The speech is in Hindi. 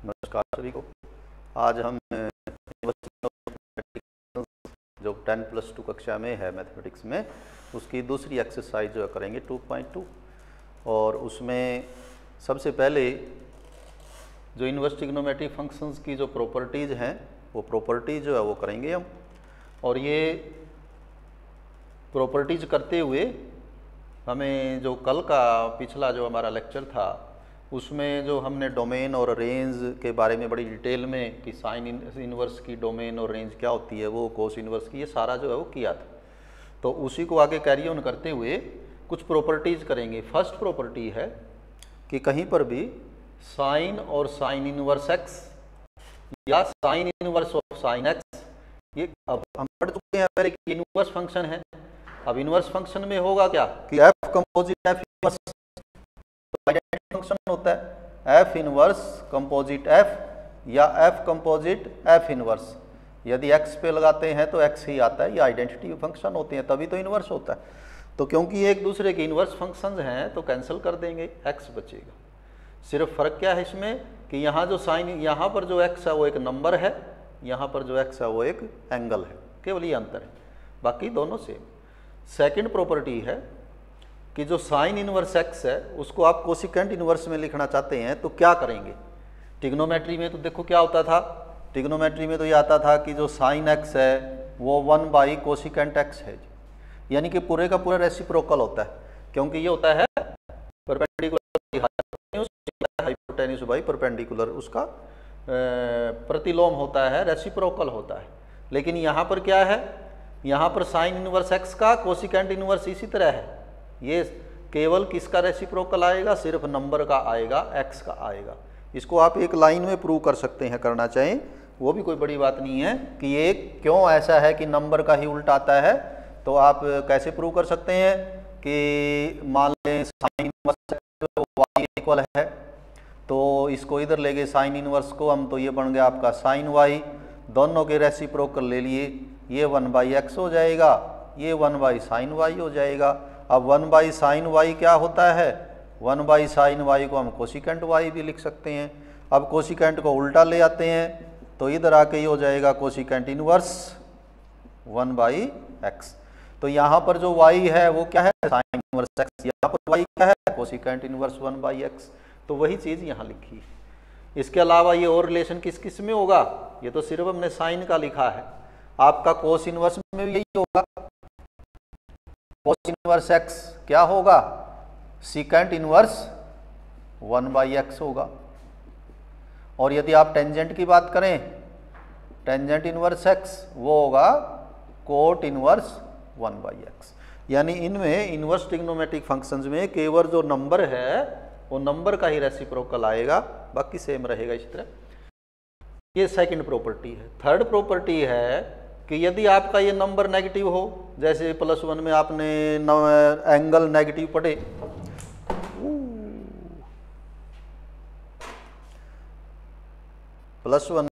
नमस्कार सभी को। आज हम जो 10+2 कक्षा में है मैथमेटिक्स में, उसकी दूसरी एक्सरसाइज जो करेंगे 2.2। और उसमें सबसे पहले जो इनवर्स ट्रिग्नोमेट्रिक फंक्शंस की जो प्रॉपर्टीज़ हैं वो प्रॉपर्टीज जो है वो करेंगे हम। और ये प्रॉपर्टीज करते हुए हमें जो कल का पिछला जो हमारा लेक्चर था उसमें जो हमने डोमेन और रेंज के बारे में बड़ी डिटेल में कि साइन इनवर्स की डोमेन और रेंज क्या होती है, वो कोस इनवर्स की, ये सारा जो है वो किया था। तो उसी को आगे कैरी ऑन करते हुए कुछ प्रॉपर्टीज करेंगे। फर्स्ट प्रॉपर्टी है कि कहीं पर भी साइन और साइन इनवर्स एक्स या sine inverse of sine X, ये अब हम पढ़ चुके हैं पहले कि इनवर्स फंक्शन है। अब इनवर्स फंक्शन में होगा क्या कि F composite F inverse identity function होता है, एफ इनवर्स कंपोजिट एफ या एफ कंपोजिट एफ इनवर्स। यदि एक्स पे लगाते हैं तो एक्स ही आता है, ये आइडेंटिटी फंक्शन होते हैं, तभी तो इनवर्स होता है। तो क्योंकि ये एक दूसरे के इनवर्स फंक्शंस हैं तो कैंसिल कर देंगे, एक्स बचेगा। सिर्फ फर्क क्या है इसमें कि यहाँ जो साइन, यहाँ पर जो एक्स है वो एक नंबर है, यहाँ पर जो एक्स है वो एक एंगल है, केवल ये अंतर है, बाकी दोनों सेम। सेकंड प्रॉपर्टी है कि जो साइन इनवर्स एक्स है उसको आप कोसिकेंट इनवर्स में लिखना चाहते हैं तो क्या करेंगे। ट्रिग्नोमेट्री में तो देखो क्या होता था, ट्रिग्नोमेट्री में तो ये आता था कि जो साइन एक्स है वो 1 कोसिकेंट एक्स है, यानी कि पूरे का पूरा रेसिप्रोकल होता है, क्योंकि ये होता है परपेंडिकुलर हाइपोटेन्यूस बाई परपेंडिकुलर, उसका प्रतिलोम होता है, रेसिप्रोकल होता है। लेकिन यहाँ पर क्या है, यहाँ पर साइन इनवर्स एक्स का कोसिकेंट इनवर्स इसी तरह है, ये केवल किसका रेसिप्रोकल आएगा, सिर्फ नंबर का आएगा, एक्स का आएगा। इसको आप एक लाइन में प्रूव कर सकते हैं, करना चाहें वो भी कोई बड़ी बात नहीं है कि ये क्यों ऐसा है कि नंबर का ही उल्टा आता है। तो आप कैसे प्रूव कर सकते हैं कि मान लें साइन इनवर्स वाई इक्वल है, तो इसको इधर ले गए साइन इनवर्स को हम, तो ये बन गया आपका साइन वाई, दोनों के रेसिप्रोकल ले लिए, ये 1/x हो जाएगा, ये 1/sin y हो जाएगा। अब 1/sin y क्या होता है, 1/sin y को हम कोसिकेंट y भी लिख सकते हैं। अब कोसिकेंट को उल्टा ले आते हैं तो इधर आके ये हो जाएगा कोसिकेंट इनवर्स 1/x। तो यहाँ पर जो y है वो क्या है, साइन इनवर्स x, यहाँ पर y क्या है, कोसिकेंट इनवर्स 1/x। तो वही चीज़ यहाँ लिखी। इसके अलावा ये और रिलेशन किस किस में होगा, ये तो सिर्फ हमने साइन का लिखा है, आपका कोस इनवर्स में भी यही होगा। कोस इनवर्स x क्या होगा, सीकेंट इनवर्स 1/x होगा। और यदि आप टेंजेंट की बात करें, टेंजेंट इनवर्स x वो होगा कोट इनवर्स 1/x। यानी इनमें इनवर्स ट्रिग्नोमेट्रिक फंक्शंस में केवल जो नंबर है वो नंबर का ही रेसिप्रोकल आएगा, बाकी सेम रहेगा इस तरह। ये सेकंड प्रॉपर्टी है। थर्ड प्रॉपर्टी है कि यदि आपका ये नंबर नेगेटिव हो, जैसे +1 में आपने एंगल नेगेटिव पढ़े, +1